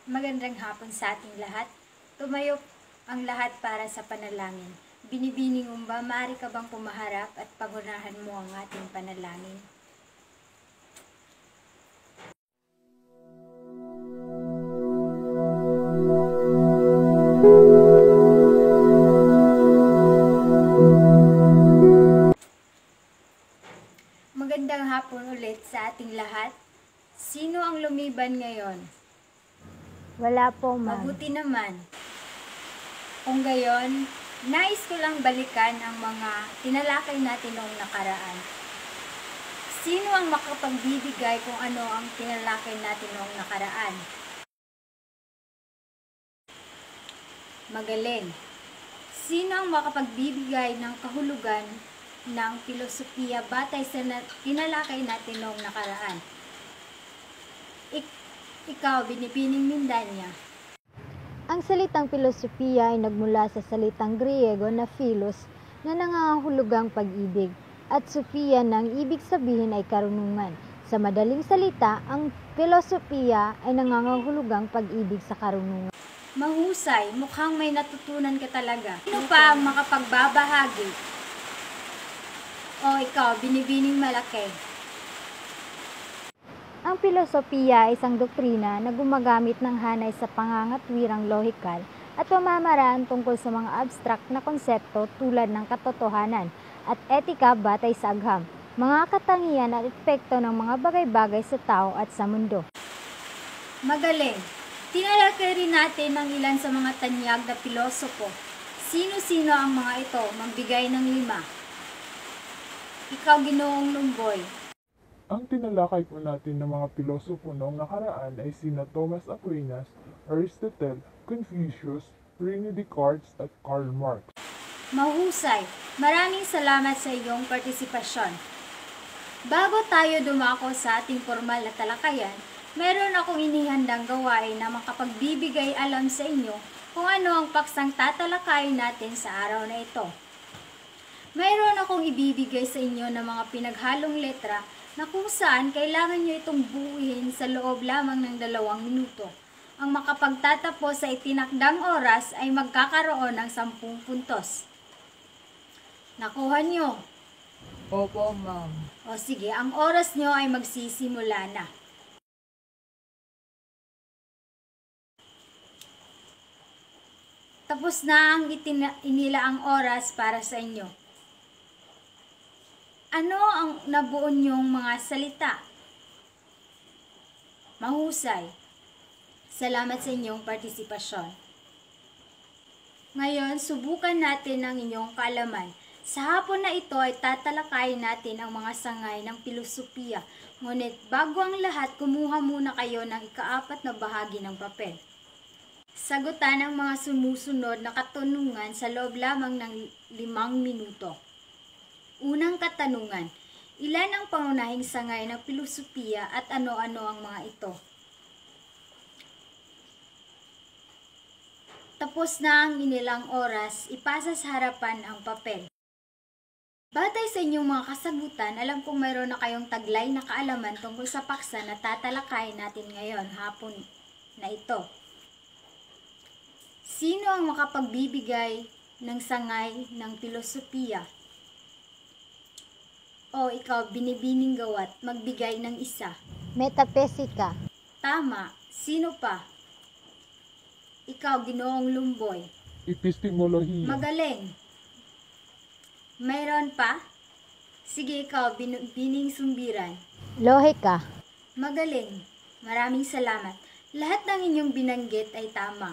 Magandang hapon sa ating lahat. Tumayo ang lahat para sa panalangin. Binibining umba, maaari ka bang pumaharap at pangunahan mo ang ating panalangin? Magandang hapon ulit sa ating lahat. Sino ang lumiban ngayon? Wala po, ma'am. Mabuti naman. Kung gayon, nais ko lang balikan ang mga tinalakay natin noong nakaraan. Sino ang makapagbibigay kung ano ang tinalakay natin noong nakaraan? Magaling. Sino ang makapagbibigay ng kahulugan ng filosofiya batay sa tinalakay natin noong nakaraan? Ikaw, Binibining Mindanya. Ang salitang filosofiya ay nagmula sa salitang Griego na philos na nangangahulugang pag-ibig at sophia nang ibig sabihin ay karunungan. Sa madaling salita, ang filosofiya ay nangangahulugang pag-ibig sa karunungan. Mahusay, mukhang may natutunan ka talaga. Sino pa ang makapagbabahagi? O ikaw, Binibining Malaki. Ang filosofiya ay isang doktrina na gumagamit ng hanay sa pangangatwirang lohikal at pamamaraan tungkol sa mga abstract na konsepto tulad ng katotohanan at etika batay sa agham, mga katangian at epekto ng mga bagay-bagay sa tao at sa mundo. Magaling! Tinalakay rin natin ang ilan sa mga tanyag na pilosopo. Sino-sino ang mga ito? Magbigay ng 5. Ikaw, Ginoong Lumboy. Ang tinalakay po natin ng mga pilosopo noong nakaraan ay sina Thomas Aquinas, Aristotle, Confucius, René Descartes at Karl Marx. Mahusay! Maraming salamat sa iyong partisipasyon. Bago tayo dumako sa ating formal na talakayan, meron akong inihandang gawain na makapagbibigay alam sa inyo kung ano ang paksang tatalakayin natin sa araw na ito. Mayroon akong ibibigay sa inyo ng mga pinaghalong letra na kung saan kailangan nyo itong buuin sa loob lamang ng 2 minuto. Ang makapagtatapos sa itinakdang oras ay magkakaroon ng 10 puntos. Nakuha nyo? Opo, ma'am. O sige, ang oras nyo ay magsisimula na. Tapos na ang inilaang oras para sa inyo. Ano ang nabuo niyong mga salita? Mahusay. Salamat sa inyong partisipasyon. Ngayon, subukan natin ang inyong kaalaman. Sa hapon na ito ay tatalakayin natin ang mga sangay ng filosofiya. Ngunit bago ang lahat, kumuha muna kayo ng ika-4 na bahagi ng papel. Sagutan ang mga sumusunod na katanungan sa loob lamang ng 5 minuto. Unang katanungan, ilan ang pangunahing sangay ng filosofiya at ano-ano ang mga ito? Tapos na ang inilang oras, ipasa sa harapan ang papel. Batay sa inyong mga kasagutan, alam kong mayroon na kayong taglay na kaalaman tungkol sa paksa na tatalakayin natin ngayon, hapon na ito. Sino ang makapagbibigay ng sangay ng filosofiya? O ikaw, Binibining Gawat, magbigay ng 1. Metapesika. Tama. Sino pa? Ikaw, Ginoong Lumboy. Epistemolohiya. Magaling. Mayroon pa? Sige, ikaw, Bining Sumbiran. Lohika. Magaling. Maraming salamat. Lahat ng inyong binanggit ay tama.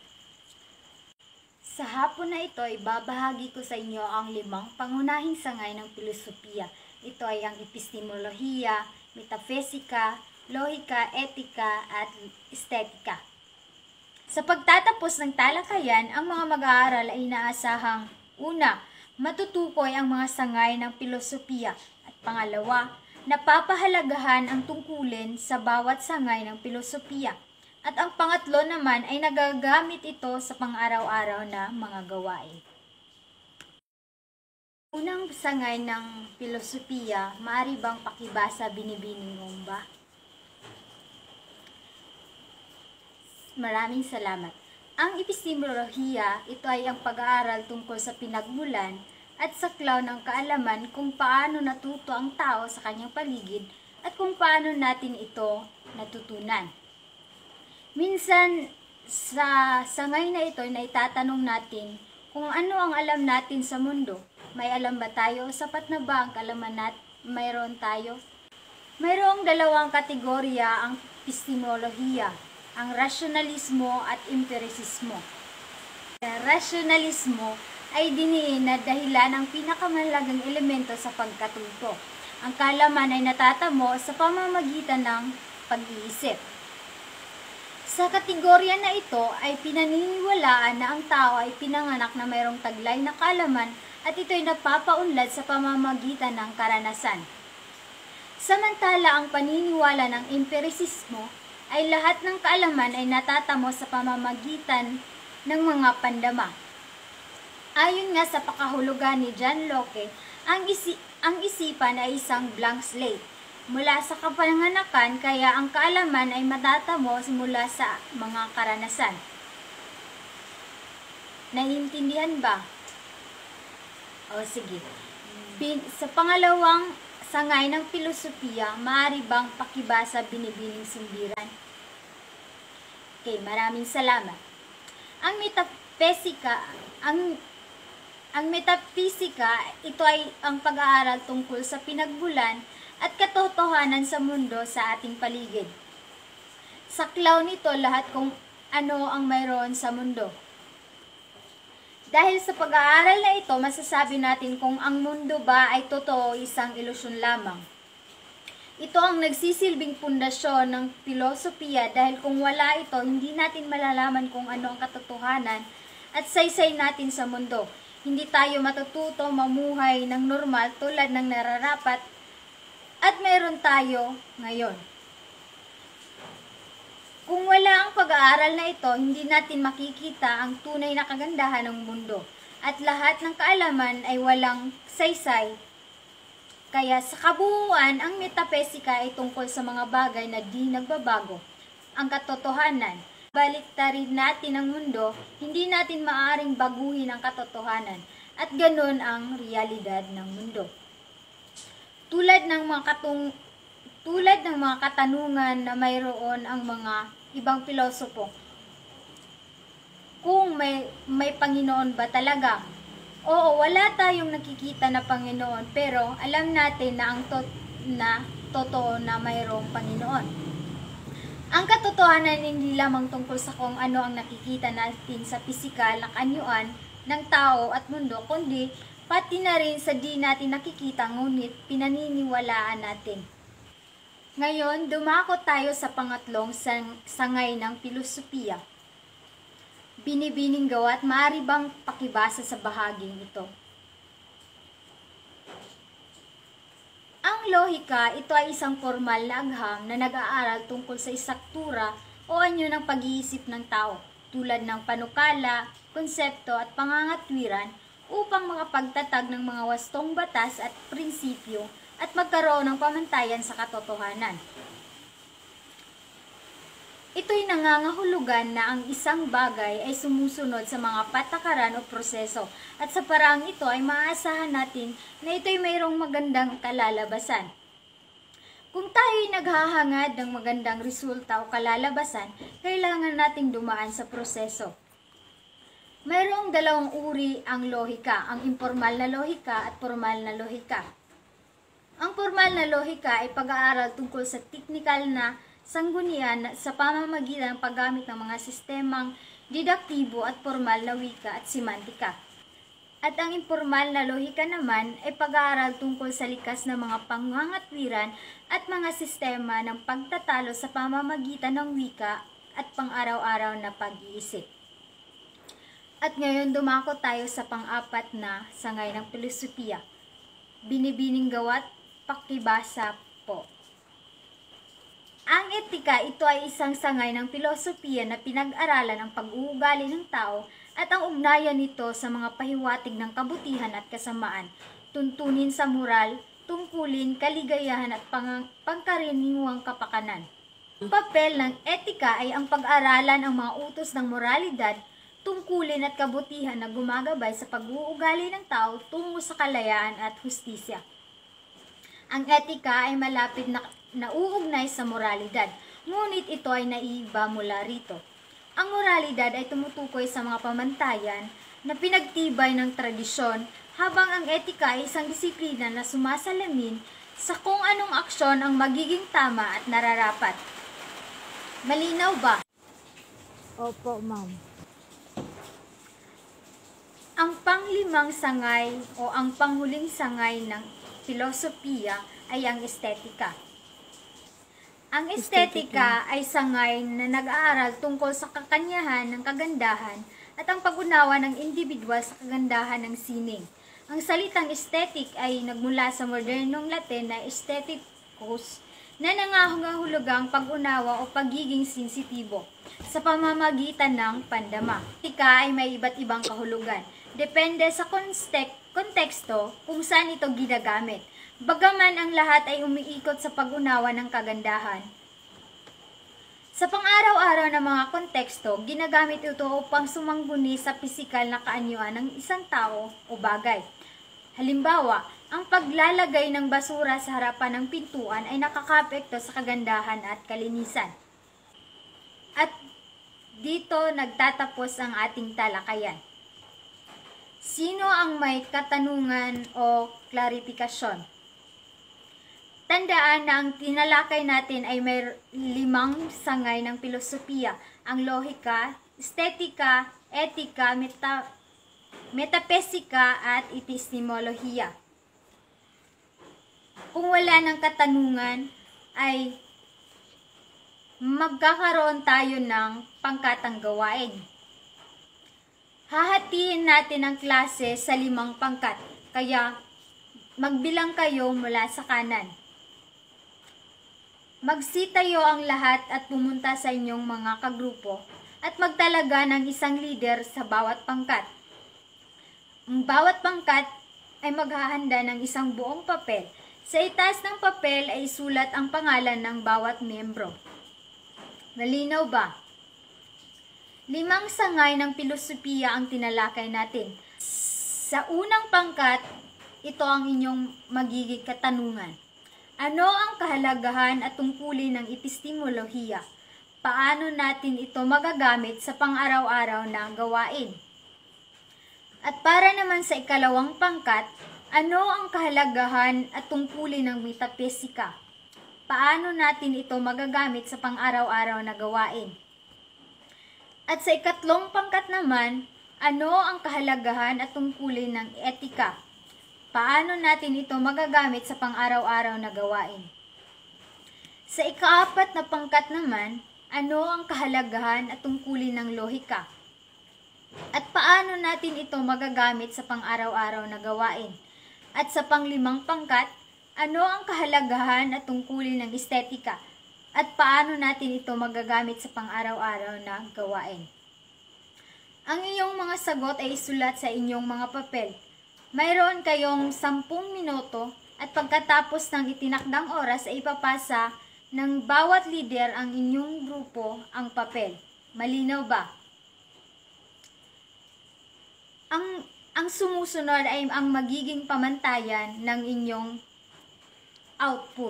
Sa hapon na ito, ibabahagi ko sa inyo ang 5 pangunahing sangay ng filosofiya. Ito ay ang epistemolohiya, metapesika, lohika, etika, at estetika. Sa pagtatapos ng talakayan, ang mga mag-aaral ay inaasahang una, matutukoy ang mga sangay ng filosofiya at pangalawa, napapahalagahan ang tungkulin sa bawat sangay ng filosofiya. At ang pangatlo naman ay nagagamit ito sa pang-araw-araw na mga gawain. Unang sangay ng filosofiya, maaari bang pakibasa Binibining Umba? Maraming salamat. Ang epistemolohiya, ito ay ang pag-aaral tungkol sa pinagmulan at saklaw ng kaalaman kung paano natuto ang tao sa kanyang paligid at kung paano natin ito natutunan. Minsan, sa sangay na ito, naitatanong natin kung ano ang alam natin sa mundo. May alam ba tayo? Sapat na ba ang kaalaman natin? Mayroon tayo? Mayroong dalawang kategorya ang epistemolohiya, ang rasyonalismo at empirisismo. Ang rasyonalismo ay diniin na dahilan ang pinakamahalagang elemento sa pagkatuto. Ang kaalaman ay natatamo sa pamamagitan ng pag-iisip. Sa kategorya na ito ay pinaniniwalaan na ang tao ay pinanganak na mayroong taglay na kaalaman at ito'y napapaunlad sa pamamagitan ng karanasan. Samantala ang paniniwala ng empirisismo ay lahat ng kaalaman ay natatamo sa pamamagitan ng mga pandama. Ayon nga sa pakahulugan ni John Locke, ang isipan ay isang blank slate. Mula sa kapanganakan, kaya ang kaalaman ay matatamo mula sa mga karanasan. Naiintindihan ba? O sige. Sa pangalawang sangay ng filosofiya, maaari bang pakibasa binibining simbiran? Okay, maraming salamat. Ang metapesika, ito ay ang pag-aaral tungkol sa pinagmulan at katotohanan sa mundo sa ating paligid. Saklaw nito lahat kung ano ang mayroon sa mundo. Dahil sa pag-aaral na ito, masasabi natin kung ang mundo ba ay totoo o isang ilusyon lamang. Ito ang nagsisilbing pundasyon ng filosofiya dahil kung wala ito, hindi natin malalaman kung ano ang katotohanan at saysay natin sa mundo. Hindi tayo matututo mamuhay ng normal tulad ng nararapat at mayroon tayo ngayon. Kung wala ang pag-aaral na ito, hindi natin makikita ang tunay na kagandahan ng mundo at lahat ng kaalaman ay walang saysay. Kaya sa kabuuan, ang metapesika ay tungkol sa mga bagay na di nagbabago. Ang katotohanan, baliktarin natin ang mundo, hindi natin maaaring baguhin ang katotohanan at ganun ang realidad ng mundo. Tulad ng mga katanungan na mayroon ang mga ibang pilosopo. Kung may Panginoon ba talaga? Oo, wala tayong nakikita na Panginoon, pero alam natin na totoo na mayroong Panginoon. Ang katotohanan hindi lamang tungkol sa kung ano ang nakikita natin sa pisikal na anyuan ng tao at mundo, kundi pati na rin sa di natin nakikita ngunit pinaniniwalaan natin. Ngayon, dumako tayo sa pangatlong sangay ng filosofiya. Binibining gawa at maaari bang pakibasa sa bahaging ito? Ang lohika, ito ay isang formal na agham na nag-aaral tungkol sa istruktura o anyo ng pag-iisip ng tao, tulad ng panukala, konsepto at pangangatwiran upang makapagtatag ng mga wastong batas at prinsipyo at magkaroon ng pamantayan sa katotohanan. Ito'y nangangahulugan na ang isang bagay ay sumusunod sa mga patakaran o proseso at sa paraang ito ay maaasahan natin na ito'y mayroong magandang kalalabasan. Kung tayo'y naghahangad ng magandang resulta o kalalabasan, kailangan nating dumaan sa proseso. Mayroong dalawang uri ang lohika, ang informal na lohika at formal na lohika. Ang formal na lohika ay pag-aaral tungkol sa teknikal na sanggunian sa pamamagitan ng paggamit ng mga sistemang didaktibo at formal na wika at semantika. At ang informal na lohika naman ay pag-aaral tungkol sa likas na mga pangangatwiran at mga sistema ng pagtatalo sa pamamagitan ng wika at pang-araw-araw na pag-iisip. At ngayon dumako tayo sa pang-apat na sangay ng filosofiya. Binibining gawa't pakibasa po. Ang etika, ito ay isang sangay ng filosofiya na pinag-aralan ang pag-uugali ng tao at ang ugnayan nito sa mga pahiwatig ng kabutihan at kasamaan, tuntunin sa moral, tungkulin, kaligayahan at pangkaraniwang kapakanan. Ang papel ng etika ay ang pag-aralan ang mga utos ng moralidad, tungkulin at kabutihan na gumagabay sa pag-uugali ng tao tungo sa kalayaan at hustisya. Ang etika ay malapit na nauugnay sa moralidad, ngunit ito ay naiiba mula rito. Ang moralidad ay tumutukoy sa mga pamantayan na pinagtibay ng tradisyon, habang ang etika ay isang disiplina na sumasalamin sa kung anong aksyon ang magiging tama at nararapat. Malinaw ba? Opo, ma'am. Ang panglimang sangay o ang panghuling sangay ng filosofiya ay ang estetika. Ang estetika ay sangay na nag-aaral tungkol sa kakanyahan ng kagandahan at ang pag-unawa ng individual sa kagandahan ng sining. Ang salitang aesthetic ay nagmula sa modernong Latin na aestheticus, na nangangahulugang pag-unawa o pagiging sensitibo sa pamamagitan ng pandama. Etika ay may iba't ibang kahulugan. Depende sa konteksto kung saan ito ginagamit. Bagaman ang lahat ay umiikot sa pag-unawa ng kagandahan. Sa pang-araw-araw na mga konteksto, ginagamit ito upang sumangguni sa pisikal na kaanyuan ng isang tao o bagay. Halimbawa, ang paglalagay ng basura sa harapan ng pintuan ay nakakapekto sa kagandahan at kalinisan. At dito nagtatapos ang ating talakayan. Sino ang may katanungan o klarifikasyon? Tandaan na ang tinalakay natin ay may 5 sangay ng filosofiya: ang lohika, estetika, etika, metapesika at epistemolohiya. Kung wala ng katanungan, ay magkakaroon tayo ng pangkatang gawain. Hahatiin natin ang klase sa 5 pangkat, kaya magbilang kayo mula sa kanan. Magsitayo ang lahat at pumunta sa inyong mga kagrupo at magtalaga ng isang leader sa bawat pangkat. Ang bawat pangkat ay maghahanda ng isang buong papel. Sa itaas ng papel ay isulat ang pangalan ng bawat miyembro. Malinaw ba? 5 sangay ng filosofiya ang tinalakay natin. Sa unang pangkat, ito ang inyong magiging katanungan. Ano ang kahalagahan at tungkulin ng epistemolohiya? Paano natin ito magagamit sa pang-araw-araw na gawain? At para naman sa ikalawang pangkat, ano ang kahalagahan at tungkulin ng metapesika? Paano natin ito magagamit sa pang-araw-araw na gawain? At sa ikatlong pangkat naman, ano ang kahalagahan at tungkulin ng etika? Paano natin ito magagamit sa pang-araw-araw na gawain? Sa ikaapat na pangkat naman, ano ang kahalagahan at tungkulin ng lohika? At paano natin ito magagamit sa pang-araw-araw na gawain? At sa pang-5 pangkat, ano ang kahalagahan at tungkulin ng estetika? At paano natin ito magagamit sa pang-araw-araw na gawain? Ang iyong mga sagot ay isulat sa inyong mga papel. Mayroon kayong 10 minuto at pagkatapos ng itinakdang oras ay ipapasa ng bawat leader ang inyong grupo ang papel. Malinaw ba? Ang sumusunod ay ang magiging pamantayan ng inyong output.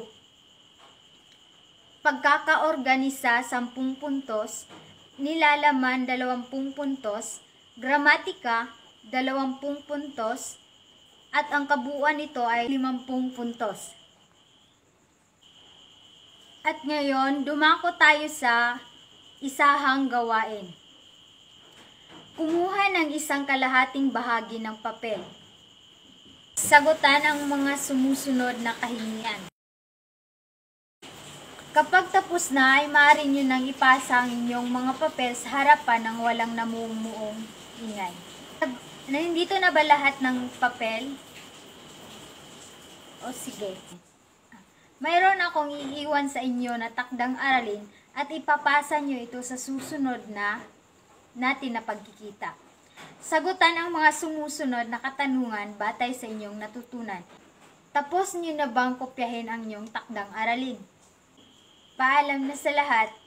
Pagkakaorganisa 10 puntos, nilalaman 20 puntos, gramatika 20 puntos, at ang kabuuan nito ay 50 puntos. At ngayon, dumako tayo sa isahang gawain. Kumuha ng isang kalahating bahagi ng papel. Sagutan ang mga sumusunod na kahingian. Kapag tapos na, ay maaari nyo nang ipasa ang inyong mga papel sa harapan ng walang namumuong ingay. Nandito na ba lahat ng papel? O sige. Mayroon akong iiwan sa inyo na takdang aralin at ipapasa nyo ito sa susunod na natin na pagkikita. Sagutan ang mga sumusunod na katanungan batay sa inyong natutunan. Tapos nyo na bang kopyahin ang inyong takdang aralin? Paalam na sa lahat.